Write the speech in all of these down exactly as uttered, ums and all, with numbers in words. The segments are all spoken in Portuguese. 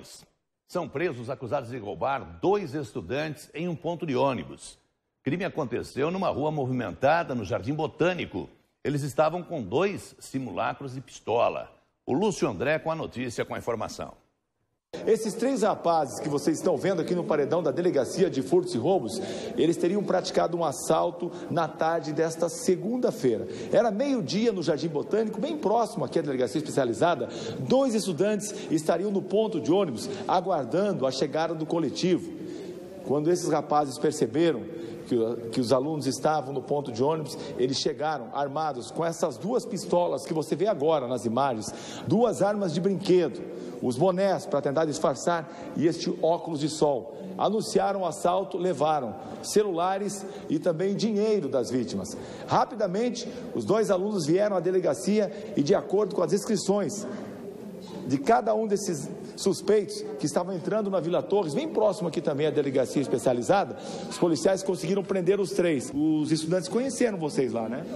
Torres. São presos acusados de roubar dois estudantes em um ponto de ônibus. O crime aconteceu numa rua movimentada no Jardim Botânico. Eles estavam com dois simulacros de pistola. O Lúcio André com a notícia, com a informação. Esses três rapazes que vocês estão vendo aqui no paredão da Delegacia de Furtos e Roubos, eles teriam praticado um assalto na tarde desta segunda-feira. Era meio-dia no Jardim Botânico, bem próximo aqui à Delegacia Especializada. Dois estudantes estariam no ponto de ônibus, aguardando a chegada do coletivo. Quando esses rapazes perceberam que, que os alunos estavam no ponto de ônibus, eles chegaram armados com essas duas pistolas que você vê agora nas imagens, duas armas de brinquedo, os bonés para tentar disfarçar e este óculos de sol. Anunciaram o assalto, levaram celulares e também dinheiro das vítimas. Rapidamente, os dois alunos vieram à delegacia e, de acordo com as inscrições de cada um desses suspeitos que estavam entrando na Vila Torres, bem próximo aqui também à Delegacia Especializada, os policiais conseguiram prender os três. Os estudantes conheceram vocês lá, né?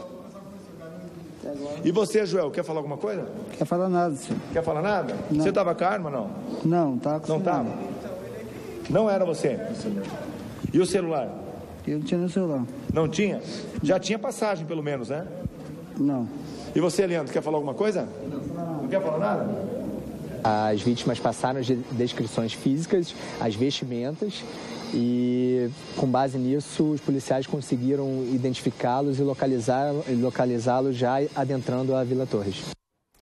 E você, Joel, quer falar alguma coisa? Quer falar nada, senhor. Quer falar nada? Não. Você estava com a arma, não? Não, estava com Não estava? Não era você? E o celular? Eu não tinha no celular. Não tinha? Já tinha passagem, pelo menos, né? Não. E você, Leandro, quer falar alguma coisa? Não quer falar nada? As vítimas passaram as descrições físicas, as vestimentas, e com base nisso os policiais conseguiram identificá-los e localizar, localizá-los já adentrando a Vila Torres.